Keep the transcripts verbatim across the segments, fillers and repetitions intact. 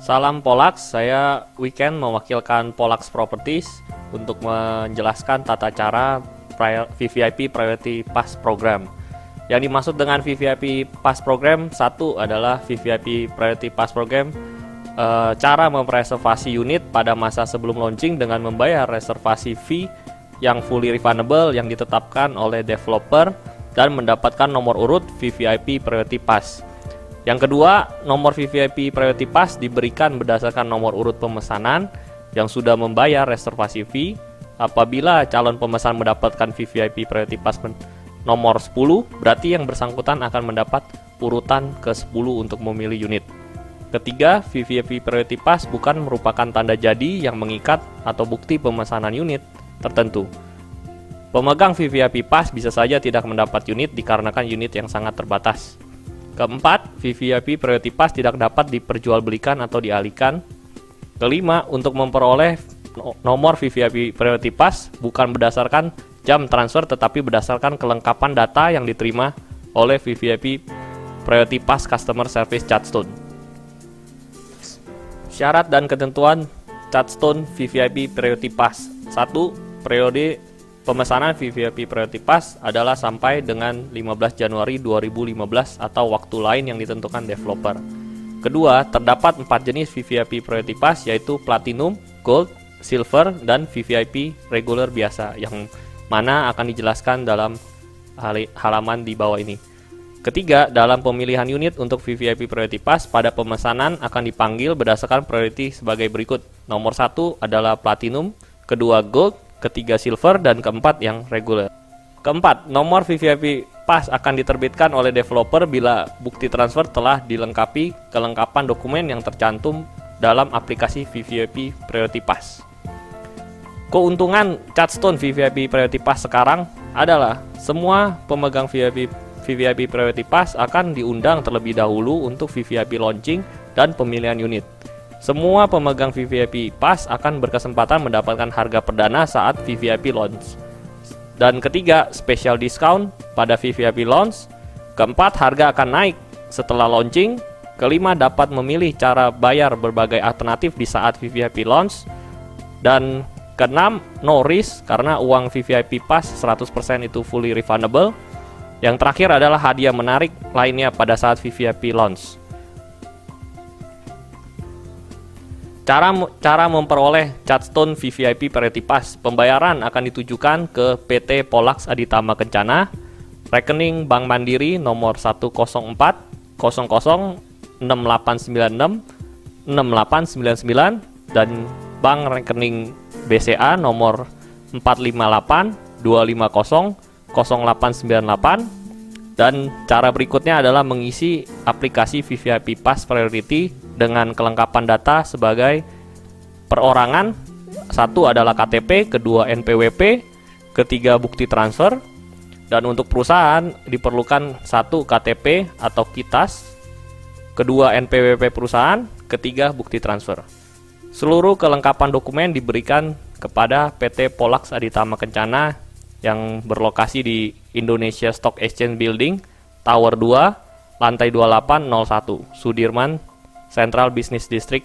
Salam Polax, saya Weekend mewakilkan Polax Properties untuk menjelaskan tata cara V V I P Priority Pass Program. Yang dimaksud dengan V V I P Pass Program, satu adalah V V I P Priority Pass Program, e, cara mereservasi unit pada masa sebelum launching dengan membayar reservasi fee yang fully refundable yang ditetapkan oleh developer dan mendapatkan nomor urut V V I P Priority Pass. Yang kedua, nomor V V I P Priority Pass diberikan berdasarkan nomor urut pemesanan yang sudah membayar reservasi fee. Apabila calon pemesan mendapatkan V V I P Priority Pass nomor sepuluh, berarti yang bersangkutan akan mendapat urutan ke sepuluh untuk memilih unit. Ketiga, V V I P Priority Pass bukan merupakan tanda jadi yang mengikat atau bukti pemesanan unit tertentu. Pemegang V V I P Pass bisa saja tidak mendapat unit dikarenakan unit yang sangat terbatas. Keempat, V V I P Priority Pass tidak dapat diperjualbelikan atau dialihkan. Kelima, untuk memperoleh nomor V V I P Priority Pass bukan berdasarkan jam transfer tetapi berdasarkan kelengkapan data yang diterima oleh V V I P Priority Pass Customer Service Chatstone. Syarat dan ketentuan Chatstone V V I P Priority Pass. Satu, periode pemesanan V V I P Priority Pass adalah sampai dengan lima belas Januari dua ribu lima belas atau waktu lain yang ditentukan developer. Kedua, terdapat empat jenis V V I P Priority Pass yaitu Platinum, Gold, Silver, dan V V I P Regular biasa yang mana akan dijelaskan dalam halaman di bawah ini. Ketiga, dalam pemilihan unit untuk V V I P Priority Pass pada pemesanan akan dipanggil berdasarkan priority sebagai berikut. Nomor satu adalah Platinum, kedua Gold, ketiga Silver, dan keempat yang Regular. Keempat, nomor V V I P Pass akan diterbitkan oleh developer bila bukti transfer telah dilengkapi kelengkapan dokumen yang tercantum dalam aplikasi V V I P Priority Pass. Keuntungan Chatstone V V I P Priority Pass sekarang adalah semua pemegang V V I P, V V I P Priority Pass akan diundang terlebih dahulu untuk V V I P launching dan pemilihan unit. Semua pemegang V V I P Pass akan berkesempatan mendapatkan harga perdana saat V V I P launch. Dan ketiga, special discount pada V V I P launch. Keempat, harga akan naik setelah launching. Kelima, dapat memilih cara bayar berbagai alternatif di saat V V I P launch. Dan keenam, no risk karena uang V V I P Pass seratus persen itu fully refundable. Yang terakhir adalah hadiah menarik lainnya pada saat V V I P launch. Cara cara memperoleh Chatstone V V I P Priority Pass. Pembayaran akan ditujukan ke P T Polax Aditama Kencana, rekening Bank Mandiri nomor satu nol empat nol nol enam delapan sembilan enam enam delapan sembilan sembilan dan bank rekening B C A nomor empat lima delapan dua lima nol nol delapan sembilan delapan. Dan cara berikutnya adalah mengisi aplikasi V V I P Pass Priority dengan kelengkapan data sebagai perorangan. Satu adalah K T P, kedua N P W P, ketiga bukti transfer. Dan untuk perusahaan diperlukan satu K T P atau Kitas, kedua N P W P perusahaan, ketiga bukti transfer. Seluruh kelengkapan dokumen diberikan kepada P T Polax Aditama Kencana yang berlokasi di Indonesia Stock Exchange Building, Tower dua, lantai dua delapan nol satu, Sudirman Central Business District,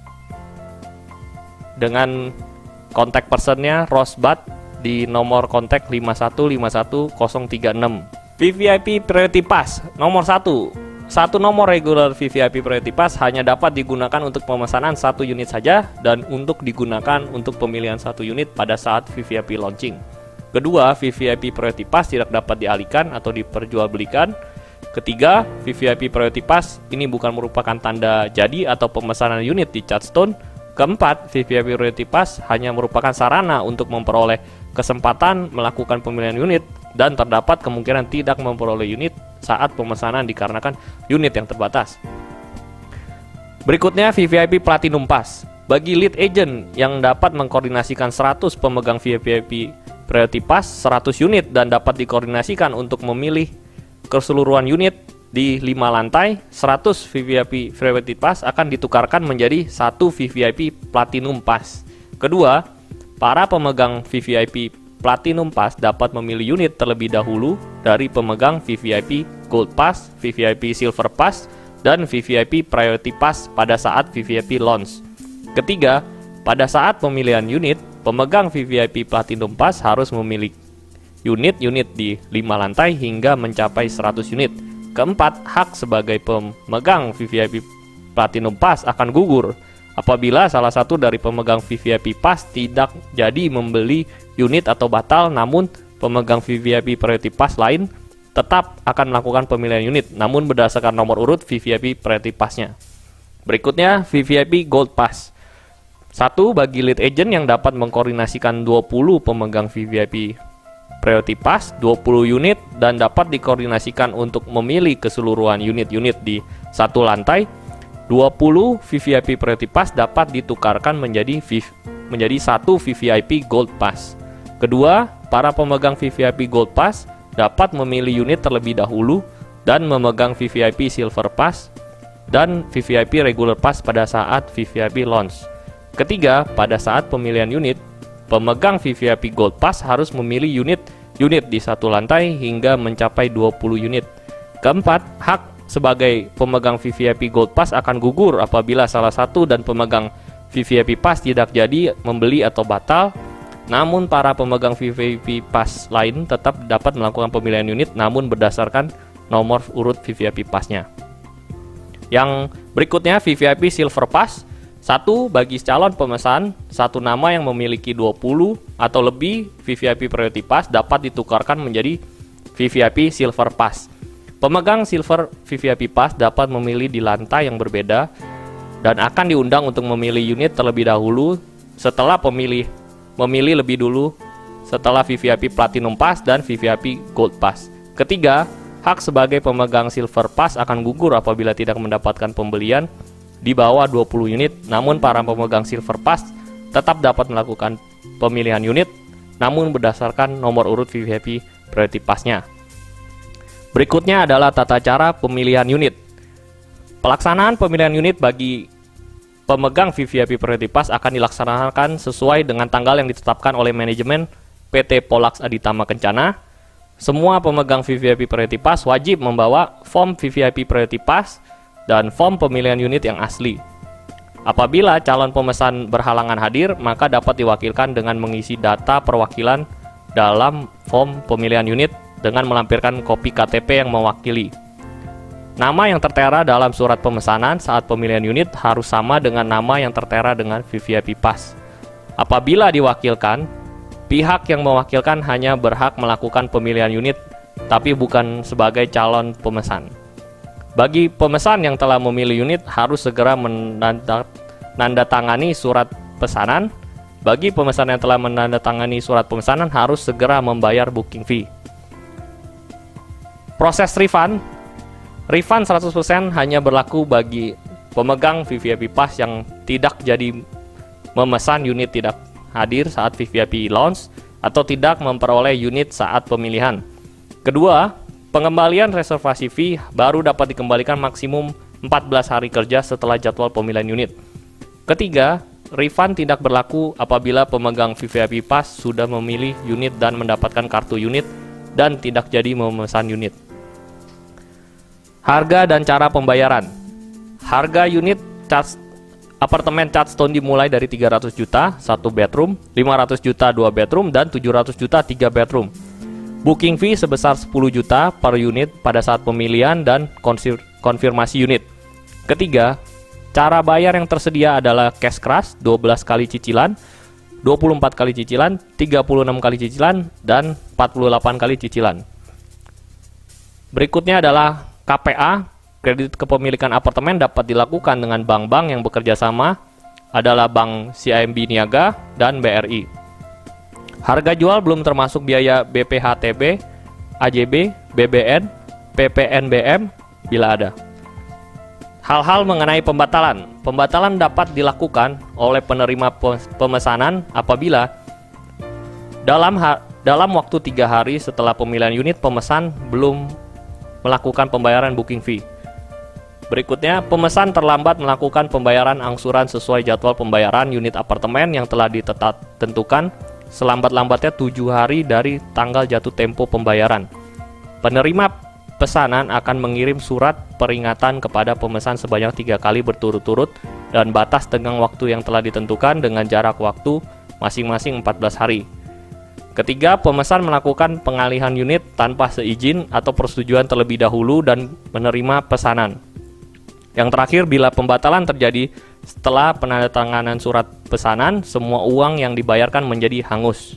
dengan kontak personnya Rosbat di nomor kontak lima satu lima satu nol tiga enam. V V I P Priority Pass nomor satu. Satu nomor regular V V I P Priority Pass hanya dapat digunakan untuk pemesanan satu unit saja dan untuk digunakan untuk pemilihan satu unit pada saat V V I P launching. Kedua, V V I P Priority Pass tidak dapat dialihkan atau diperjualbelikan. Ketiga, V V I P Priority Pass ini bukan merupakan tanda jadi atau pemesanan unit di Chatstone. Keempat, V V I P Priority Pass hanya merupakan sarana untuk memperoleh kesempatan melakukan pemilihan unit dan terdapat kemungkinan tidak memperoleh unit saat pemesanan dikarenakan unit yang terbatas. Berikutnya, V V I P Platinum Pass. Bagi lead agent yang dapat mengkoordinasikan seratus pemegang V V I P Priority Pass seratus unit dan dapat dikoordinasikan untuk memilih keseluruhan unit di lima lantai, seratus V V I P Priority Pass akan ditukarkan menjadi satu V V I P Platinum Pass. Kedua, para pemegang V V I P Platinum Pass dapat memilih unit terlebih dahulu dari pemegang V V I P Gold Pass, V V I P Silver Pass, dan V V I P Priority Pass pada saat V V I P launch. Ketiga, pada saat pemilihan unit, pemegang V V I P Platinum Pass harus memiliki unit-unit di lima lantai hingga mencapai seratus unit. Keempat, hak sebagai pemegang V V I P Platinum Pass akan gugur apabila salah satu dari pemegang V V I P Pass tidak jadi membeli unit atau batal, namun pemegang V V I P Priority Pass lain tetap akan melakukan pemilihan unit, namun berdasarkan nomor urut V V I P Priority Pass-nya. Berikutnya, V V I P Gold Pass. Satu, bagi lead agent yang dapat mengkoordinasikan dua puluh pemegang V V I P Priority Pass, dua puluh unit, dan dapat dikoordinasikan untuk memilih keseluruhan unit-unit di satu lantai. dua puluh V V I P Priority Pass dapat ditukarkan menjadi menjadi satu V V I P Gold Pass. Kedua, para pemegang V V I P Gold Pass dapat memilih unit terlebih dahulu dan memegang V V I P Silver Pass dan V V I P Regular Pass pada saat V V I P launch. Ketiga, pada saat pemilihan unit, pemegang V V I P Gold Pass harus memilih unit-unit di satu lantai hingga mencapai dua puluh unit. Keempat, hak sebagai pemegang V V I P Gold Pass akan gugur apabila salah satu dan pemegang V V I P Pass tidak jadi membeli atau batal. Namun para pemegang V V I P Pass lain tetap dapat melakukan pemilihan unit namun berdasarkan nomor urut V V I P Pass-nya. Yang berikutnya V V I P Silver Pass. Satu, bagi calon pemesan, satu nama yang memiliki dua puluh atau lebih V V I P Priority Pass dapat ditukarkan menjadi V V I P Silver Pass. Pemegang Silver V V I P Pass dapat memilih di lantai yang berbeda dan akan diundang untuk memilih unit terlebih dahulu setelah pemilih memilih lebih dulu setelah V V I P Platinum Pass dan V V I P Gold Pass. Ketiga, hak sebagai pemegang Silver Pass akan gugur apabila tidak mendapatkan pembelian di bawah dua puluh unit, namun para pemegang Silver Pass tetap dapat melakukan pemilihan unit namun berdasarkan nomor urut V V I P Priority Pass-nya. Berikutnya adalah tata cara pemilihan unit. Pelaksanaan pemilihan unit bagi pemegang V V I P Priority Pass akan dilaksanakan sesuai dengan tanggal yang ditetapkan oleh manajemen P T Polax Aditama Kencana. Semua pemegang V V I P Priority Pass wajib membawa form V V I P Priority Pass dan form pemilihan unit yang asli. Apabila calon pemesan berhalangan hadir, maka dapat diwakilkan dengan mengisi data perwakilan dalam form pemilihan unit dengan melampirkan kopi K T P yang mewakili. Nama yang tertera dalam surat pemesanan saat pemilihan unit harus sama dengan nama yang tertera dengan V V I P Pass. Apabila diwakilkan, pihak yang mewakilkan hanya berhak melakukan pemilihan unit, tapi bukan sebagai calon pemesan. Bagi pemesan yang telah memilih unit harus segera menandatangani surat pesanan. Bagi pemesan yang telah menandatangani surat pemesanan harus segera membayar booking fee. Proses refund. Refund seratus persen hanya berlaku bagi pemegang V V I P Pass yang tidak jadi memesan unit tidak hadir saat V V I P launch atau tidak memperoleh unit saat pemilihan. Kedua, pengembalian reservasi fee baru dapat dikembalikan maksimum empat belas hari kerja setelah jadwal pemilihan unit. Ketiga, refund tidak berlaku apabila pemegang V V I P Pass sudah memilih unit dan mendapatkan kartu unit dan tidak jadi memesan unit. Harga dan cara pembayaran. Harga unit Chart, apartemen Chartstone dimulai dari tiga ratus juta satu bedroom, lima ratus juta dua bedroom, dan tujuh ratus juta tiga bedroom. Booking fee sebesar sepuluh juta per unit pada saat pemilihan dan konfirmasi unit. Ketiga, cara bayar yang tersedia adalah cash crush dua belas kali cicilan, dua puluh empat kali cicilan, tiga puluh enam kali cicilan, dan empat puluh delapan kali cicilan. Berikutnya adalah K P A, kredit kepemilikan apartemen dapat dilakukan dengan bank-bank yang bekerja sama adalah Bank C I M B Niaga dan B R I. Harga jual belum termasuk biaya B P H T B, A J B, B B N, P P N B M bila ada. Hal-hal mengenai pembatalan. Pembatalan dapat dilakukan oleh penerima pemesanan apabila dalam dalam waktu tiga hari setelah pemilihan unit pemesan belum melakukan pembayaran booking fee. Berikutnya, pemesan terlambat melakukan pembayaran angsuran sesuai jadwal pembayaran unit apartemen yang telah ditentukan selambat-lambatnya tujuh hari dari tanggal jatuh tempo pembayaran. Penerima pesanan akan mengirim surat peringatan kepada pemesan sebanyak tiga kali berturut-turut dan batas tenggang waktu yang telah ditentukan dengan jarak waktu masing-masing empat belas hari. Ketiga, pemesan melakukan pengalihan unit tanpa seizin atau persetujuan terlebih dahulu dan menerima pesanan. Yang terakhir, bila pembatalan terjadi setelah penandatanganan surat pesanan, semua uang yang dibayarkan menjadi hangus.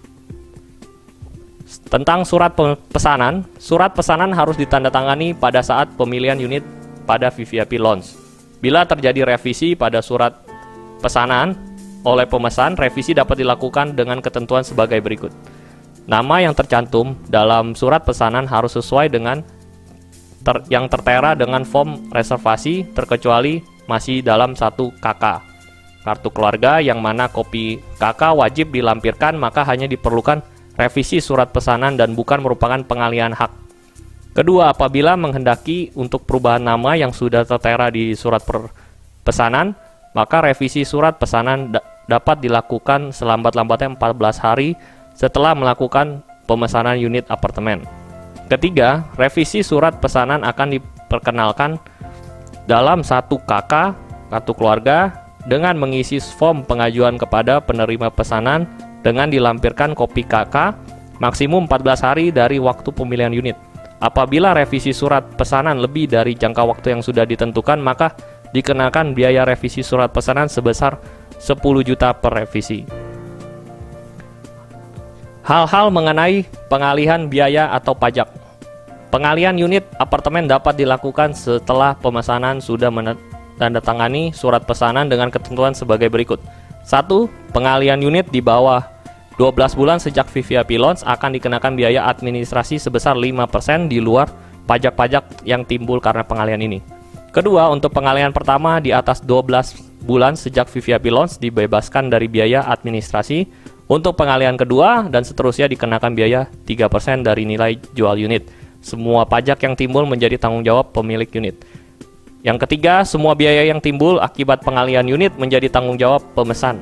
Tentang surat pesanan, surat pesanan harus ditandatangani pada saat pemilihan unit pada V V I P Lounge. Bila terjadi revisi pada surat pesanan oleh pemesan, revisi dapat dilakukan dengan ketentuan sebagai berikut. Nama yang tercantum dalam surat pesanan harus sesuai dengan ter yang tertera dengan form reservasi, terkecuali masih dalam satu K K. Kartu keluarga yang mana kopi K K wajib dilampirkan, maka hanya diperlukan revisi surat pesanan dan bukan merupakan pengalihan hak. Kedua, apabila menghendaki untuk perubahan nama yang sudah tertera di surat pesanan, maka revisi surat pesanan da dapat dilakukan selambat-lambatnya empat belas hari setelah melakukan pemesanan unit apartemen. Ketiga, revisi surat pesanan akan diperkenalkan dalam satu K K, kartu keluarga, dengan mengisi form pengajuan kepada penerima pesanan dengan dilampirkan kopi K K maksimum empat belas hari dari waktu pemilihan unit. Apabila revisi surat pesanan lebih dari jangka waktu yang sudah ditentukan, maka dikenakan biaya revisi surat pesanan sebesar sepuluh juta per revisi. Hal-hal mengenai pengalihan biaya atau pajak. Pengalihan unit apartemen dapat dilakukan setelah pemesanan sudah menandatangani surat pesanan dengan ketentuan sebagai berikut. Satu. Pengalihan unit di bawah dua belas bulan sejak V V I P Lounge akan dikenakan biaya administrasi sebesar lima persen di luar pajak-pajak yang timbul karena pengalihan ini. Kedua, untuk pengalihan pertama di atas dua belas bulan sejak V V I P Lounge dibebaskan dari biaya administrasi. Untuk pengalihan kedua dan seterusnya dikenakan biaya tiga persen dari nilai jual unit. Semua pajak yang timbul menjadi tanggung jawab pemilik unit. Yang ketiga, semua biaya yang timbul akibat pengalihan unit menjadi tanggung jawab pemesan.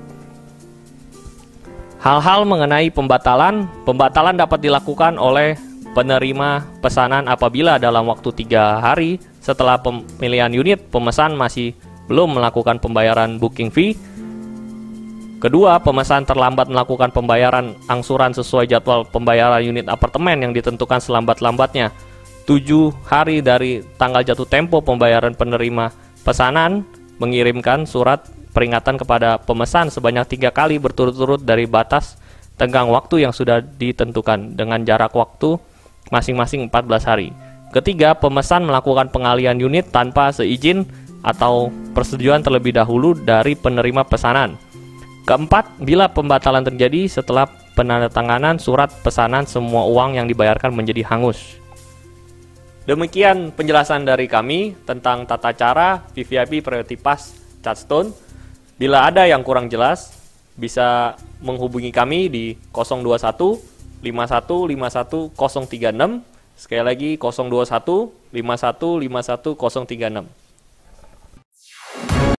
Hal-hal mengenai pembatalan. Pembatalan dapat dilakukan oleh penerima pesanan apabila dalam waktu tiga hari setelah pemilihan unit pemesan masih belum melakukan pembayaran booking fee. Kedua, pemesan terlambat melakukan pembayaran angsuran sesuai jadwal pembayaran unit apartemen yang ditentukan selambat-lambatnya tujuh hari dari tanggal jatuh tempo pembayaran. Penerima pesanan mengirimkan surat peringatan kepada pemesan sebanyak tiga kali berturut-turut dari batas tenggang waktu yang sudah ditentukan dengan jarak waktu masing-masing empat belas hari. Ketiga, pemesan melakukan pengalihan unit tanpa seizin atau persetujuan terlebih dahulu dari penerima pesanan. Keempat, bila pembatalan terjadi setelah penandatanganan surat pesanan, semua uang yang dibayarkan menjadi hangus. Demikian penjelasan dari kami tentang tata cara V V I P Priority Pass Chatstone. Bila ada yang kurang jelas, bisa menghubungi kami di nol dua satu lima satu lima satu nol tiga enam. Sekali lagi nol dua satu lima satu lima satu nol tiga enam.